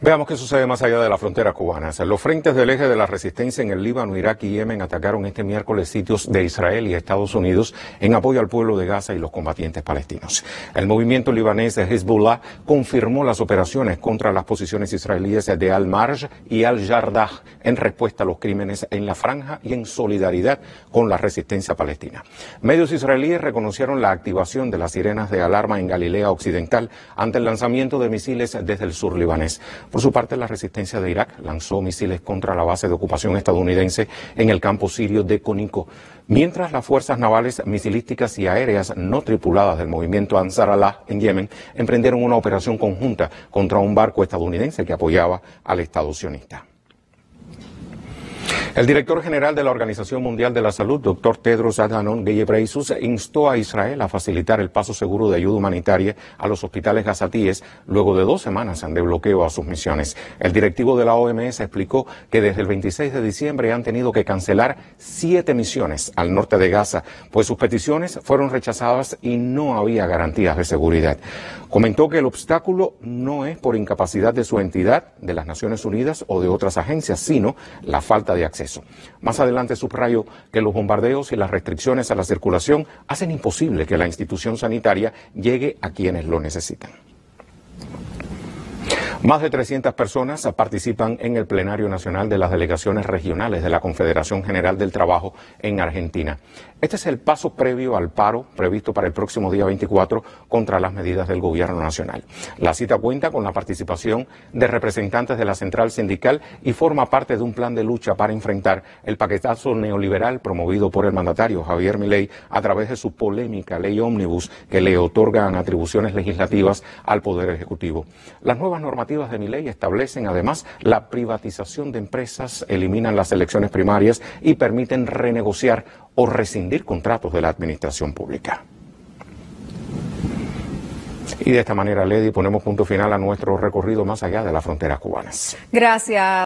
Veamos qué sucede más allá de las fronteras cubanas. Los frentes del eje de la resistencia en el Líbano, Irak y Yemen atacaron este miércoles sitios de Israel y Estados Unidos en apoyo al pueblo de Gaza y los combatientes palestinos. El movimiento libanés de Hezbollah confirmó las operaciones contra las posiciones israelíes de Al-Marj y Al-Jardah en respuesta a los crímenes en la franja y en solidaridad con la resistencia palestina. Medios israelíes reconocieron la activación de las sirenas de alarma en Galilea Occidental ante el lanzamiento de misiles desde el sur libanés. Por su parte, la resistencia de Irak lanzó misiles contra la base de ocupación estadounidense en el campo sirio de Cónico, mientras las fuerzas navales, misilísticas y aéreas no tripuladas del movimiento Ansar Allah en Yemen emprendieron una operación conjunta contra un barco estadounidense que apoyaba al Estado sionista. El director general de la Organización Mundial de la Salud, Dr. Tedros Adhanom Ghebreyesus, instó a Israel a facilitar el paso seguro de ayuda humanitaria a los hospitales gazatíes luego de 2 semanas de bloqueo a sus misiones. El directivo de la OMS explicó que desde el 26 de diciembre han tenido que cancelar 7 misiones al norte de Gaza, pues sus peticiones fueron rechazadas y no había garantías de seguridad. Comentó que el obstáculo no es por incapacidad de su entidad, de las Naciones Unidas o de otras agencias, sino la falta de acceso. Más adelante subrayó que los bombardeos y las restricciones a la circulación hacen imposible que la institución sanitaria llegue a quienes lo necesitan. Más de 300 personas participan en el plenario nacional de las delegaciones regionales de la Confederación General del Trabajo en Argentina. Este es el paso previo al paro previsto para el próximo día 24 contra las medidas del gobierno nacional. La cita cuenta con la participación de representantes de la central sindical y forma parte de un plan de lucha para enfrentar el paquetazo neoliberal promovido por el mandatario Javier Milei a través de su polémica ley ómnibus que le otorgan atribuciones legislativas al Poder Ejecutivo. Las nuevas normativas de Milei establecen además la privatización de empresas, eliminan las elecciones primarias y permiten renegociar o rescindir contratos de la administración pública. Y de esta manera, Lady, ponemos punto final a nuestro recorrido más allá de las fronteras cubanas. Gracias.